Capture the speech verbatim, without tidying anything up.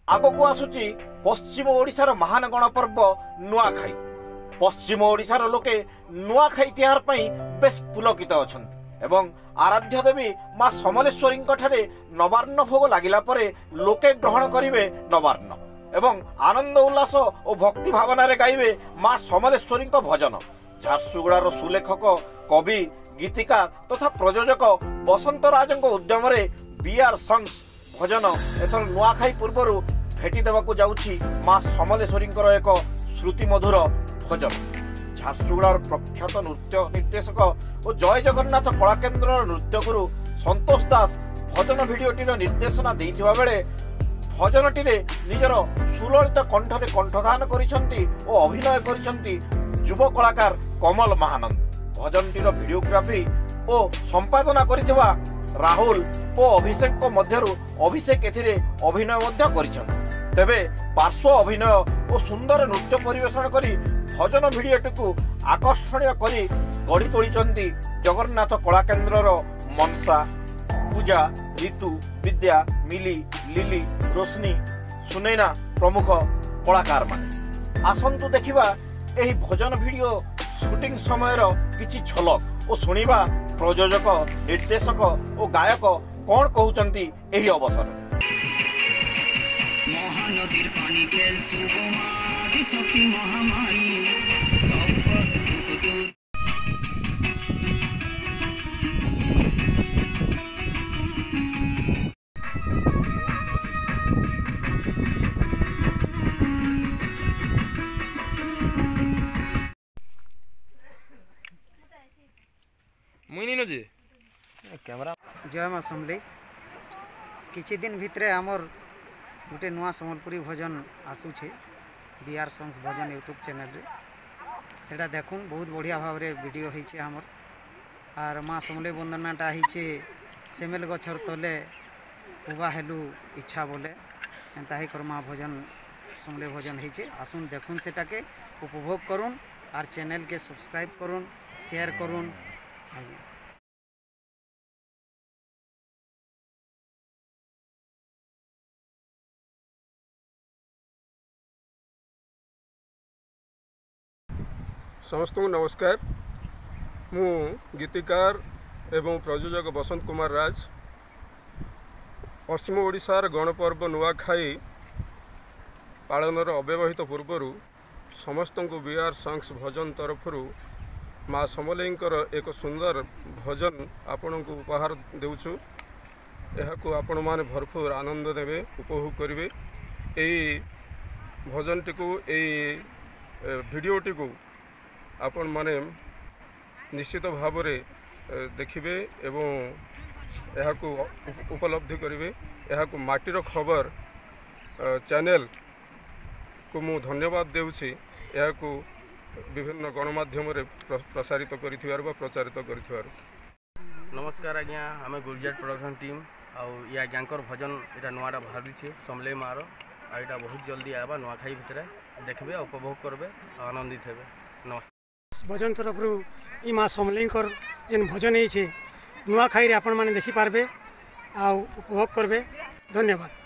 आगो को आसुची पश्चिम ओडिशार महान गणपर्व नुआखाई। पश्चिम ओडिशार लोके नुआखाई तिहार पई बेस पुलकित अछंती एवं आराध्य देवी माँ समलेश्वरी ठारे नवार्ण भोग लागिला परे लोके ग्रहण करिवे नवार्ण एवं आनंद उल्लास और भक्ति भावना रे गाइबे माँ समलेश्वरी भजन। झारसुगुड़ार सुलेखक कवि गीतिका तथा प्रयोजक बसंत राजंक उद्यम रे बीआर सॉन्ग्स भजन एथर नुआखाई पूर्वर भेटी देवाकू जाउछि माँ समलेश्वरी एक श्रुति मधुर भजन। झारसुगुड़ार प्रख्यात नृत्य निर्देशक और जय जगन्नाथ कलाकेन्द्र नृत्य गुरु संतोष दास भजन भिडियोटीर निर्देशना देइथिबा बेले भजनटी निजर सुललित कंठरे कंठदान करिसंती और अभिनय करिसंती युव कलाकार कमल महानंद। भजनटीर भिडियोग्राफी और संपादना करिथिबा राहुल और अभिषेक को मध्यरु अभिषेक एथिरे अभिनय मध्य करिसंती। तेबे पार्श्व अभिनय और सुंदर नृत्य परिवेषण करी भजन भिडियोटी को आकर्षणीय करी गढ़ी तोलिचंती जगन्नाथ कलाकेन्द्रर मनसा पूजा ऋतु विद्या मिली लिली रोशनी सुनैना प्रमुख कलाकार माने। आसंतु देखिबा एही भजन भिडियो शूटिंग समयर किछि झलक और सुनिबा प्रयोजक निर्देशक और गायक कौन कहउचंती एही अवसर। महानदीर पानी केल सुगमा दिशक्ति महामारी मुइनी जे कैमरा जय माँ समले किछि दिन भितरे आमर गोटे नुआ सम्बलपुरी भजन आसूचे बीआर सॉन्ग्स भजन यूट्यूब चैनल रे सेटा देखुन बहुत बढ़िया भाव रे वीडियो होइछे हमर आर माँ समले वंदनाटा होइछे सेमेल गछर तले उबा हेलु इच्छा बोले एंता ही कर माँ भजन समले भजन होइछे। आसुन देखुन सेटाके उपभोग करुन आर चैनल के सब्सक्राइब करुन शेयर करुन। समस्त नमस्कार। मु गीतिकार एवं प्रयोजक बसंत कुमार राज पश्चिम ओडिशार गणपर्व नुआखाई पालनर अव्यवहित पूर्वर समस्त को बीआर सॉन्ग्स भजन तरफरु माँ समलेईंकर एक सुंदर भजन आपण को उपहार देउछु। यहाकू आपण माने भरपूर आनंद देवे उपभोग करेंगे। यही भजनटी को यही भिडियोटी को आपण माने निश्चित भाव रे देखिबे एवं यहाकू उपलब्धि करेंगे। यहाकू माटीर खबर चैनल को मु धन्यवाद देउछि। यहाकू विभिन्न गणमाध्यम रे प्रसारित करिथिबार बा प्रचारित करिथिबार। नमस्कार आज्ञा आम गुर्जर प्रोडक्शन टीम आउ या ज्ञाकर भजन यहाँ नुआटा बाहरी समले मार आईटा बहुत जल्दी आवा नुआखाई भितर देखबे उपभोग करबे आनंदित हेबे। नमस्कार। भजन तरफ ई माँ समलेकर जेन भजन है नुआखाई आपण मैंने देखी पारबे आ उपभोग करबे। धन्यवाद।